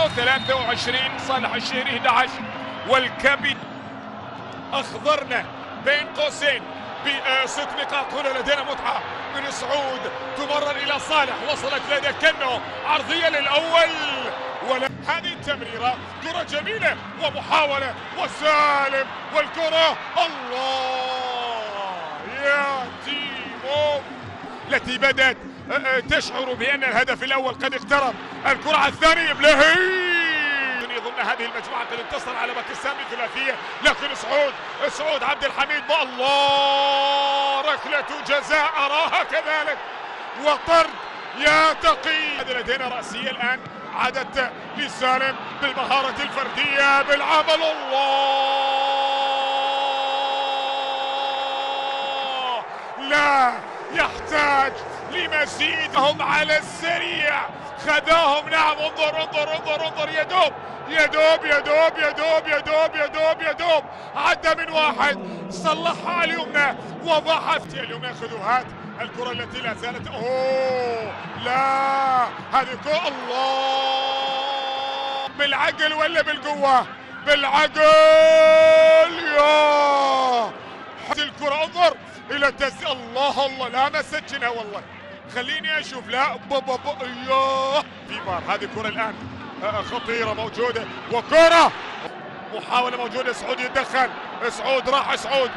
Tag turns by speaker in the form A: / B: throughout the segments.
A: 23 صالح الشهري 11 والكبي اخضرنا بين قوسين ب6 نقاط. هنا لدينا متعه من سعود تمرر الى صالح، وصلت لدى كنو عرضيه للاول، ولا هذه التمريره كره جميله ومحاوله وسالم والكره الله يا تيمو التي بدات تشعر بان الهدف الاول قد اقترب. الكره الثانيه بلهي يظن هذه المجموعه قد انتصر على باكستان بثلاثيه، لكن سعود عبد الحميد ما الله ركله جزاء اراها كذلك وطرد يا تقي. لدينا راسيه الان عادت لسالم بالمهاره الفرديه بالعمل الله لا يحتاج لمزيد. هم على السريع خذاهم. نعم انظر يدوب عدى من واحد صلحها على اليمنى وضعها اليمنى. خذوا هات الكرة التي لا زالت لا هذه كرة الله بالعقل ولا بالقوة؟ بالعقل يا الكرة. انظر الى الله لا مسجنا والله. خليني اشوف لا ياه في فار. هذه كرة الان خطيرة موجودة وكرة محاولة موجودة. سعود يتدخل. سعود راح. سعود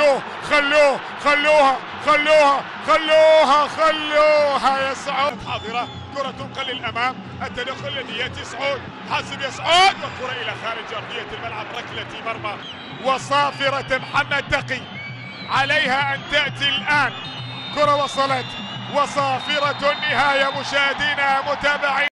A: خلوها يا سعود. حاضرة كرة تنقل للأمام. التدخل الذي يأتي سعود حاسب يا سعود والكرة إلى خارج أرضية الملعب. ركلة مرمى وصافرة محمد تقي عليها أن تأتي الآن. كرة وصلت وصافرة النهاية. مشاهدينا متابعين.